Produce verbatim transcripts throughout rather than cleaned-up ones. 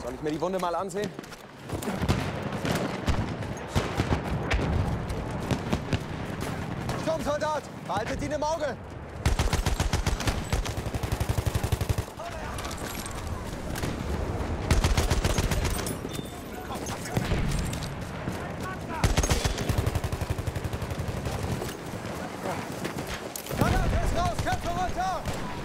Soll ich mir die Wunde mal ansehen? Sturmsoldat, behaltet ihn im Auge! Granate ist raus, Köpfe runter!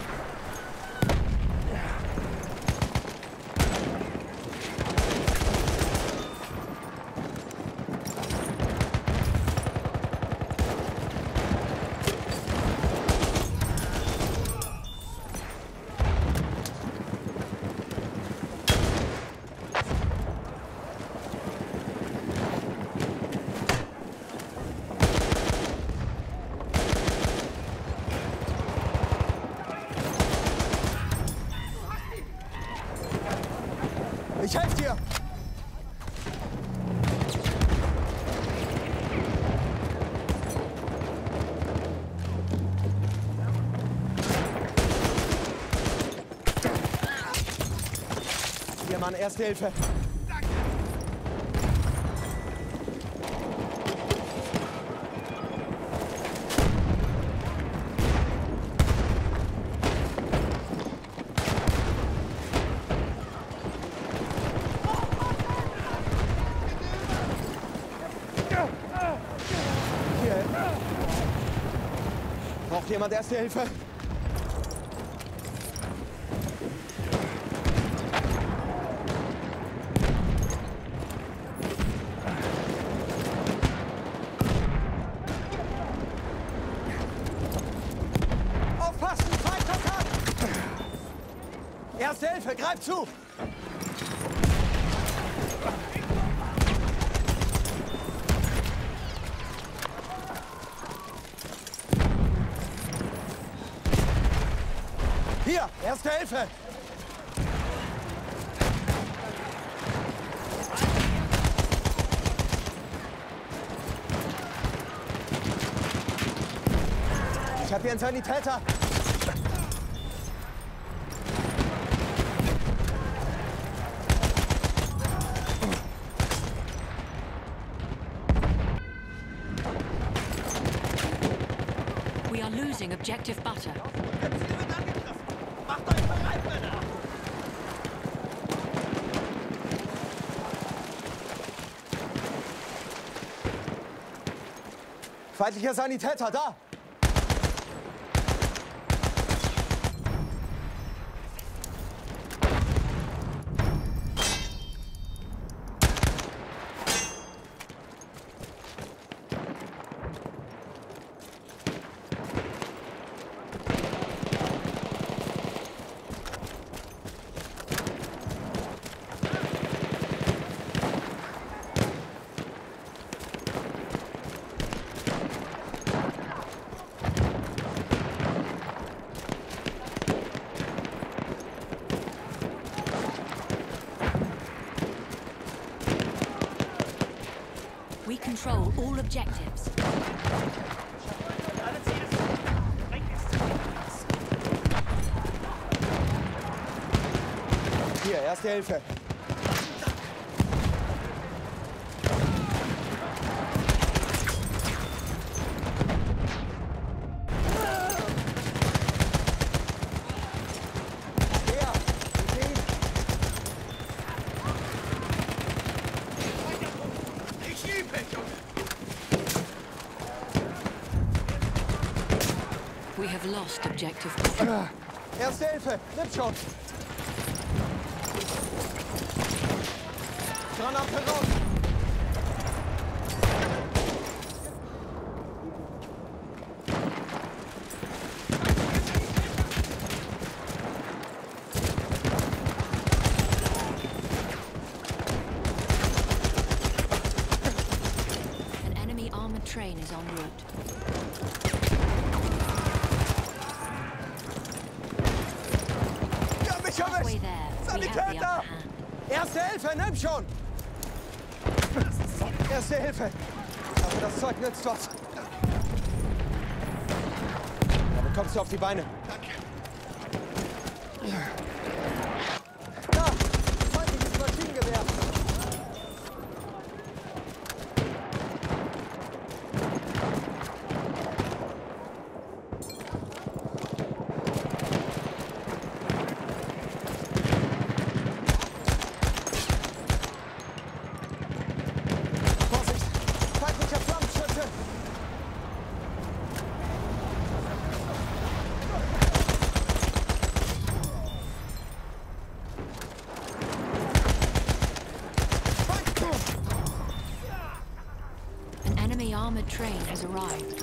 Ich helfe dir! Hier, Mann, Erste Hilfe! Braucht jemand Erste Hilfe? Aufpassen, Feindkontakt! Erste Hilfe, greif zu! Hier, Erste Hilfe! Ich habe hier einen Sanitäter! We are losing objective butter. Macht euch bereit, Männer! Feindlicher Sanitäter, da! We control all objectives. Hier, Erste Hilfe. We have lost objective. Erste Hilfe, nimm schon! Granate raus! An enemy armored train is en route. Halfway there, we have the Sanitäter! upper hand. Erste Hilfe, nimm schon! Erste Hilfe! Aber das Zeug nützt was. Damit kommst du auf die Beine. Danke. Da! Feindliches Maschinengewehr! armored train has arrived.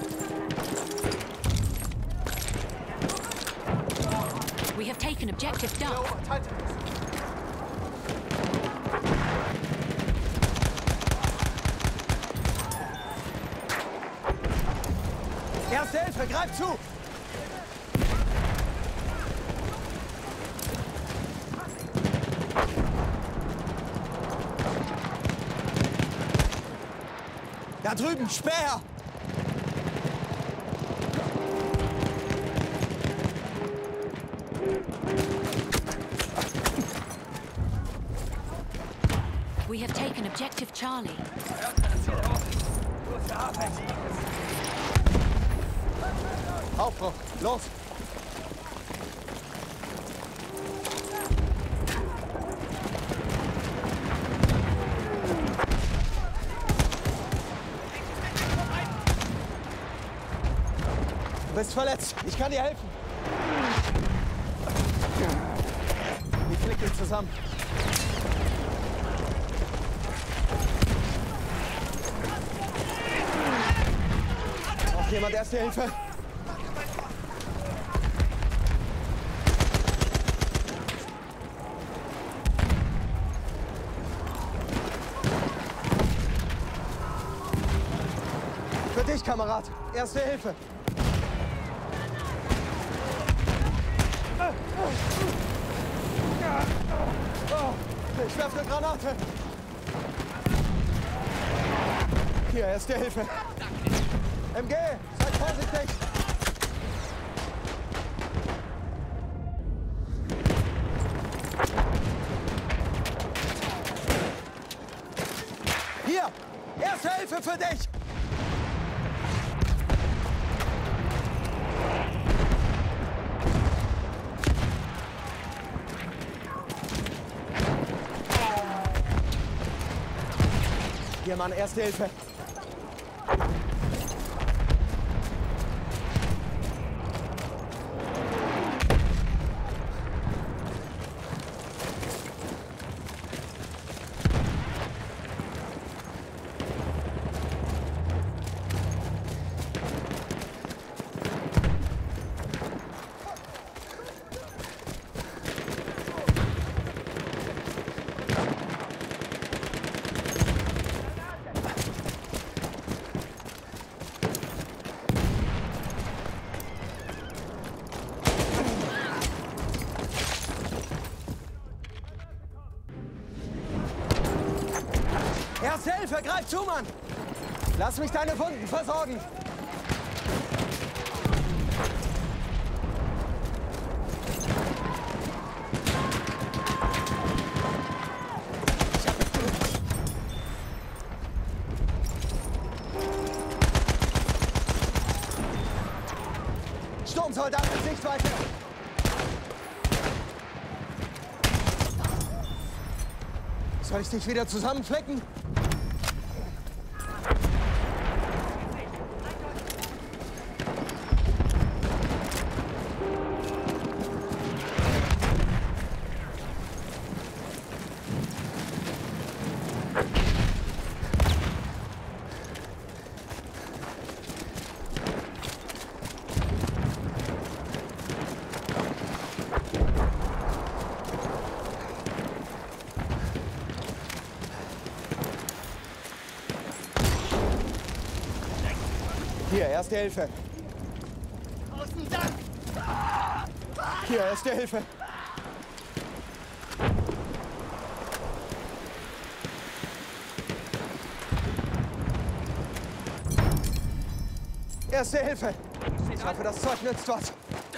We have taken objective Duck. Erste Hilfe, greif zu! Da drüben, Speer! We have taken objective Charlie. Aufbruch, los! Du bist verletzt. Ich kann dir helfen. Wir flicken zusammen. Braucht jemand Erste Hilfe? Für dich, Kamerad. Erste Hilfe. Ich werfe eine Granate. Hier, Erste Hilfe. M G, seid vorsichtig. Hier, Erste Hilfe für dich. Hier, Mann, Erste Hilfe. Erste Hilfe, greif zu, Mann! Lass mich deine Wunden versorgen! Sturmsoldat in Sichtweite! Soll ich dich wieder zusammenflecken? Hier, Erste Hilfe. Hier, Erste Hilfe. Erste Hilfe. Ich hoffe, das Zeug nützt was.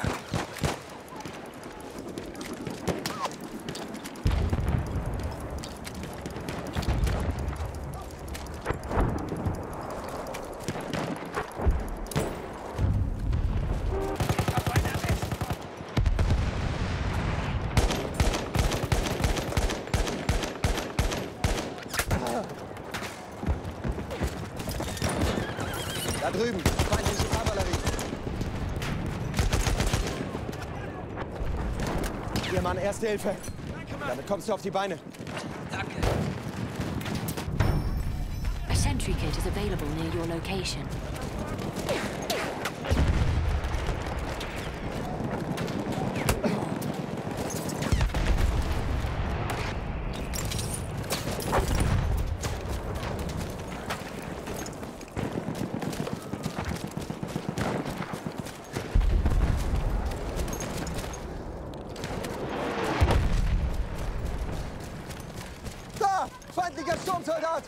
Da drüben, feindliche Kavallerie. Hier, Mann, Erste Hilfe. Damit kommst du auf die Beine. Danke. A sentry entry kit is available near your location. Feindlicher Sturmsoldat!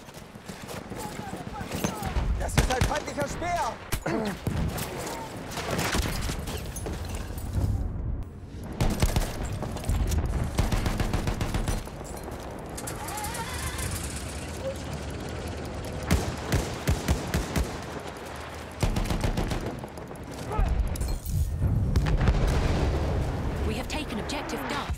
Das ist ein feindlicher Speer! We have taken objective Duff.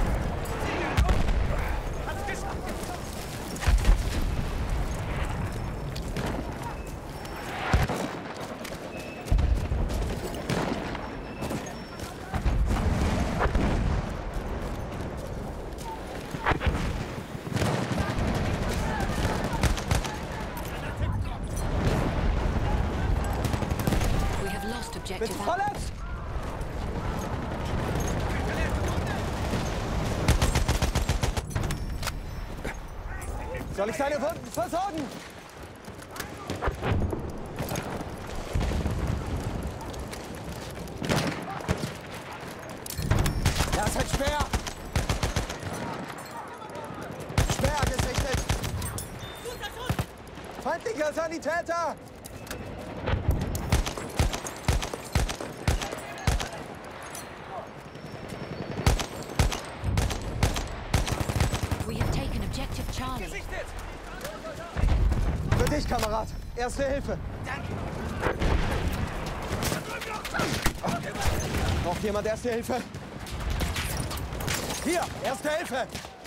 Bist du verletzt? Soll ich deine Wunden versorgen? Da ist ein Speer! Speer gesichtet! Feindlicher Sanitäter! Charlie. Für dich, Kamerad. Erste Hilfe. Danke. Braucht jemand Erste Hilfe? Hier, Erste Hilfe.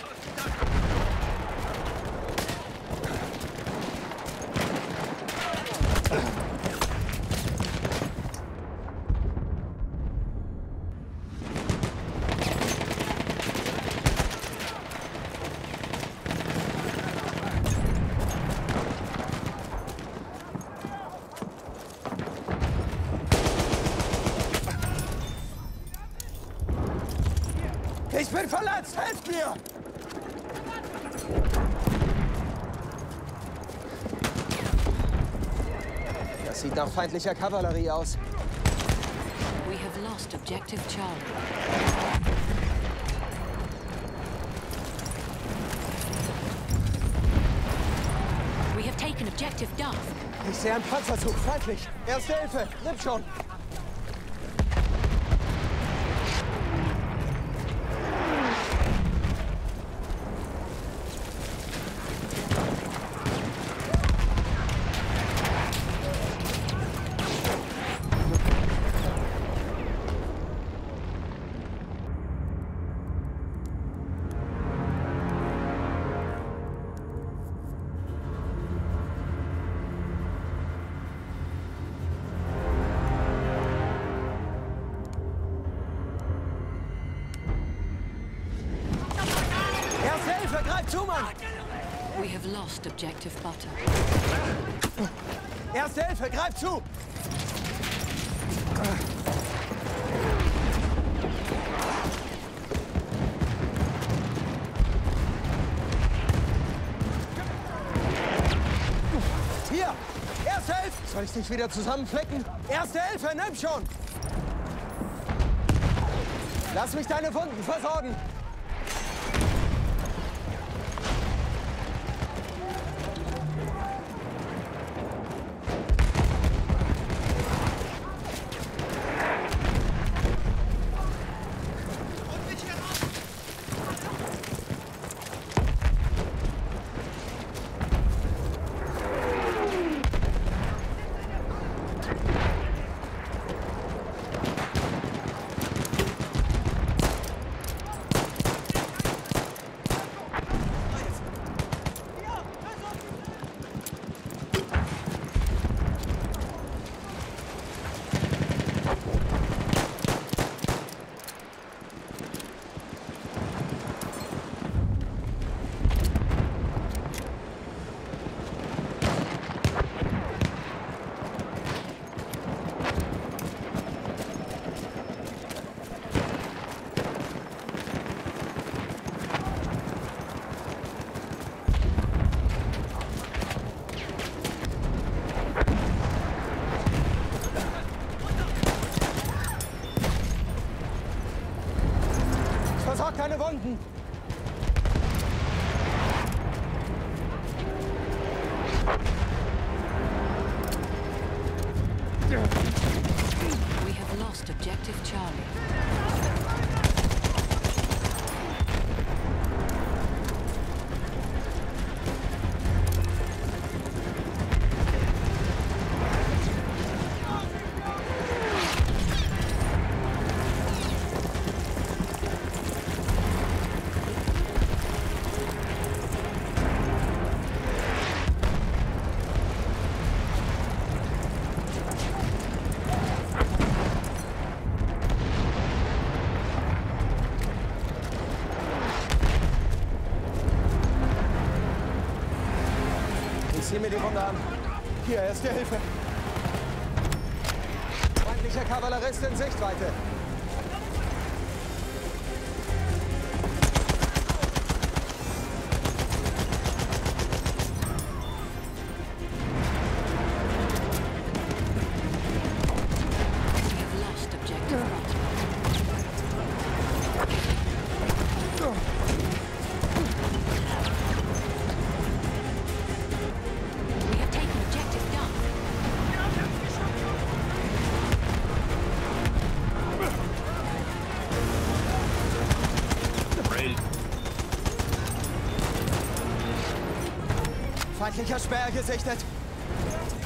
Ich bin verletzt! Helft mir! Das sieht nach feindlicher Kavallerie aus. We have lost objective Charlie. We have taken objective Duff. Ich sehe einen Panzerzug. Feindlich. Erste Hilfe. Nimm schon. Greif zu, Mann! We have lost objective Butter. Erste Hilfe, greif zu! Hier! Erste Hilfe! Soll ich dich wieder zusammenflecken? Erste Hilfe, nimm schon! Lass mich deine Wunden versorgen! deine Wunden. We have lost objective Charlie. Sieh mir die Wunde an. Hier, erste Hilfe. Feindlicher Kavallerist in Sichtweite. We have lost objective We have taken objective Duff. Feindlicher Sperr gesichtet.